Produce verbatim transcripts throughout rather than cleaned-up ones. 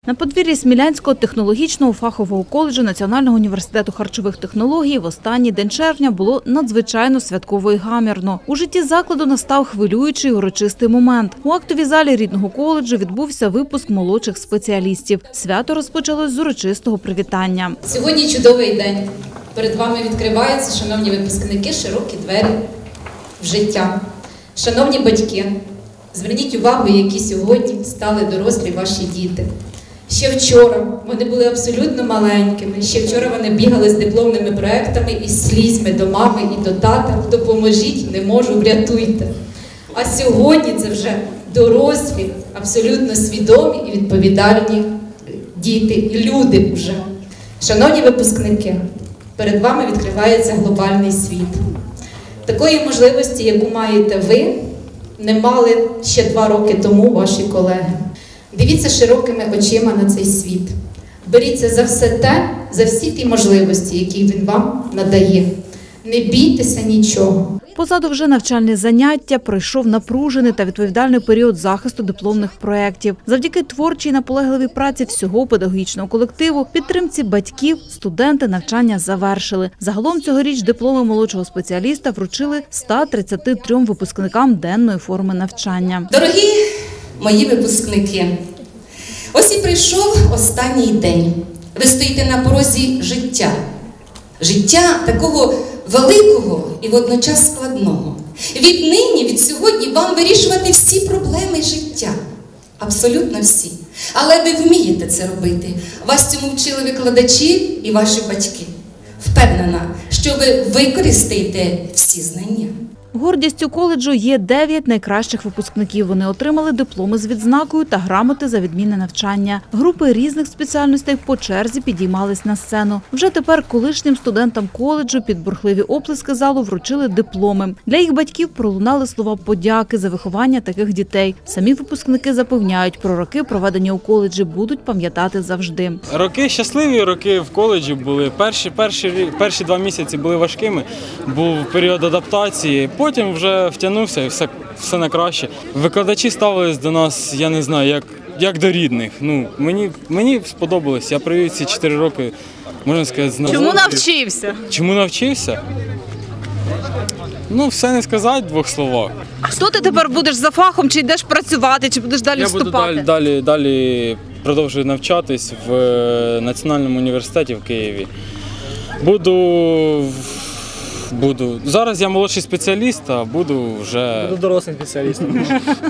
На подвір'ї Смілянського технологічного фахового коледжу Національного університету харчових технологій в останній день червня було надзвичайно святково і гамірно. У житті закладу настав хвилюючий урочистий момент. У актовій залі рідного коледжу відбувся випуск молодших спеціалістів. Свято розпочалось з урочистого привітання. Сьогодні чудовий день. Перед вами відкриваються, шановні випускники, широкі двері в життя. Шановні батьки, зверніть увагу, які сьогодні стали дорослі ваші діти. Ще вчора вони були абсолютно маленькими, ще вчора вони бігали з дипломними проектами і слізьми до мами і до тата. Допоможіть, не можу, врятуйте. А сьогодні це вже дорослі, абсолютно свідомі і відповідальні діти, і люди вже. Шановні випускники, перед вами відкривається глобальний світ. Такої можливості, яку маєте ви, не мали ще два роки тому ваші колеги. Дивіться широкими очима на цей світ. Беріться за все те, за всі ті можливості, які він вам надає. Не бійтеся нічого. Позаду вже навчальне заняття, пройшов напружений та відповідальний період захисту дипломних проєктів. Завдяки творчій наполегливій праці всього педагогічного колективу, підтримці батьків, студенти навчання завершили. Загалом цьогоріч дипломи молодшого спеціаліста вручили ста тридцяти трьом випускникам денної форми навчання. Дорогі мої випускники, ось і прийшов останній день. Ви стоїте на порозі життя. Життя такого великого і водночас складного. Віднині, від сьогодні вам вирішувати всі проблеми життя. Абсолютно всі. Але ви вмієте це робити. Вас цьому вчили викладачі і ваші батьки. Впевнена, що ви використаєте всі знання. Гордістю коледжу є дев'ять найкращих випускників. Вони отримали дипломи з відзнакою та грамоти за відмінне навчання. Групи різних спеціальностей по черзі підіймались на сцену. Вже тепер колишнім студентам коледжу під бурхливі оплески залу вручили дипломи. Для їх батьків пролунали слова подяки за виховання таких дітей. Самі випускники запевняють, про роки, проведені у коледжі, будуть пам'ятати завжди. Роки, щасливі роки в коледжі були. Перші, перші, перші два місяці були важкими. Був період адаптації. Потім вже втягнувся і все, все на краще. Викладачі ставились до нас, я не знаю, як, як до рідних. Ну, мені, мені сподобалось. Я провів ці чотири роки, можна сказати, з Чому навчився? Чому навчився? Ну, все не сказати в двох словах. А що ти тепер будеш за фахом? Чи йдеш працювати, чи будеш далі Я вступати? буду далі, далі, далі продовжую навчатись в Національному університеті в Києві. Буду... Буду. Зараз я молодший спеціаліст, а буду вже... Буду дорослим спеціалістом.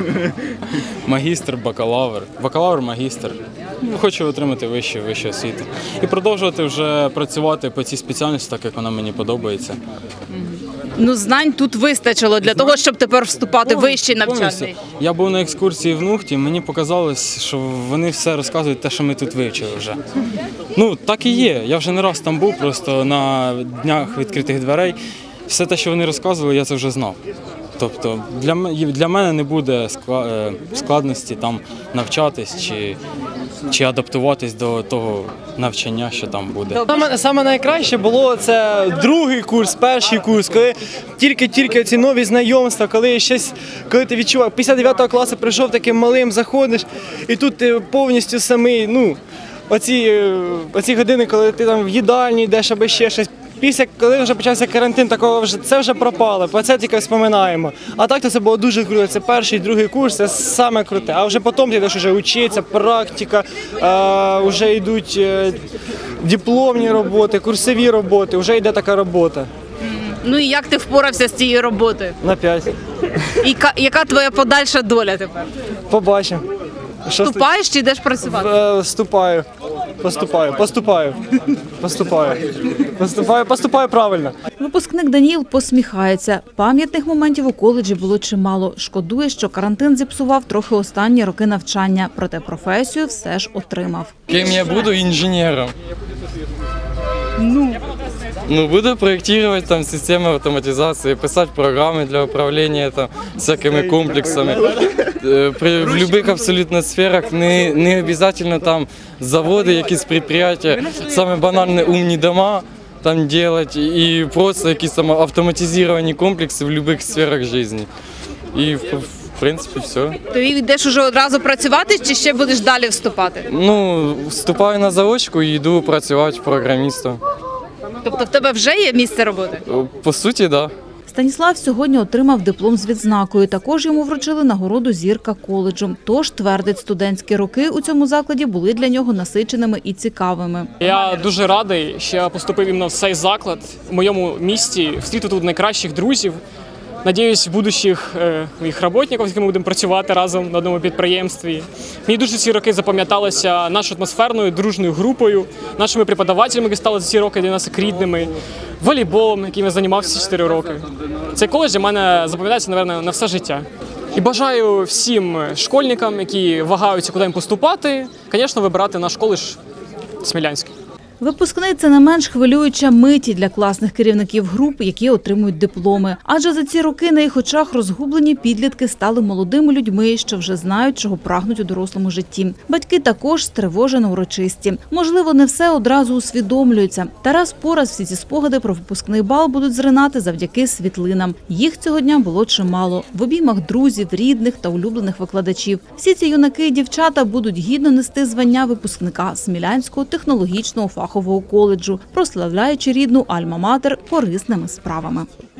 Магістр, бакалавр. Бакалавр, магістр. Хочу отримати вищу, вищу освіту. І продовжувати вже працювати по цій спеціальності, так як вона мені подобається. Ну, знань тут вистачило для того, щоб тепер вступати в вищий навчальний. Я був на екскурсії в Нухті, мені показалось, що вони все розказують те, що ми тут вивчили вже. Ну, так і є. Я вже не раз там був, просто на днях відкритих дверей. Все те, що вони розказували, я це вже знав. Тобто для, для мене не буде складності там навчатись чи, чи адаптуватись до того навчання, що там буде. Саме, саме найкраще було це другий курс, перший курс, коли тільки-тільки ці нові знайомства, коли щось, коли ти відчував, після дев'ятого класу прийшов таким малим, заходиш, і тут ти повністю самий, ну, оці, оці години, коли ти там в їдальні йдеш або ще щось. Після, коли вже почався карантин, такого вже це вже пропало, про це тільки вспоминаємо. А так то це було дуже круто. Це перший, другий курс, це саме круте. А вже потім ти йдеш вже вчитися, практика, а, вже йдуть е, дипломні роботи, курсові роботи, вже йде така робота. Ну і як ти впорався з цією роботою? На п'ять. І яка твоя подальша доля тепер? Побачимо. Вступаєш чи йдеш працювати? Е, Вступаю. Поступаю, поступаю, поступаю, поступаю, поступаю правильно. Випускник Даніїл посміхається. Пам'ятних моментів у коледжі було чимало. Шкодує, що карантин зіпсував трохи останні роки навчання, проте професію все ж отримав. Ким я буду? Інженером. Ну, Ну, буду проектировать там системы автоматизации, писать программы для управления там всякими комплексами. При, в любых абсолютно сферах не, не обязательно там заводы, якісь предприятия, саме банальні умні дома там делать и просто якісь там автоматизировані комплекси в любых сферах жизни. І в принципі, все. Ти йдеш уже одразу працювати чи ще будеш далі вступати? Ну, вступаю на заочку і йду працювати програмістом. Тобто в тебе вже є місце роботи? По суті, так. Да. Станіслав сьогодні отримав диплом з відзнакою. Також йому вручили нагороду «Зірка коледжу». Тож, твердить, студентські роки у цьому закладі були для нього насиченими і цікавими. Я дуже радий, що я поступив іменно в цей заклад. В моєму місті встріти тут найкращих друзів. Надіюсь, будущих е, моїх працівників, з якими будемо працювати разом на одному підприємстві. Мені дуже ці роки запам'яталися нашою атмосферною, дружною групою, нашими преподавателями, які стали за ці роки для нас як рідними, волейболом, яким я займався чотири роки. Цей коледж для мене запам'ятається, мабуть, на все життя. І бажаю всім школьникам, які вагаються, куди їм поступати, звісно, вибирати наш коледж Смілянський. Випускний – це не менш хвилююча миті для класних керівників груп, які отримують дипломи. Адже за ці роки на їх очах розгублені підлітки стали молодими людьми, що вже знають, чого прагнуть у дорослому житті. Батьки також стривожено урочисті. Можливо, не все одразу усвідомлюється. Та раз по раз всі ці спогади про випускний бал будуть зринати завдяки світлинам. Їх цього дня було чимало. В обіймах друзів, рідних та улюблених викладачів. Всі ці юнаки і дівчата будуть гідно нести звання випускника Смілянського технологічного фахового коледжу, прославляючи рідну альма-матер корисними справами.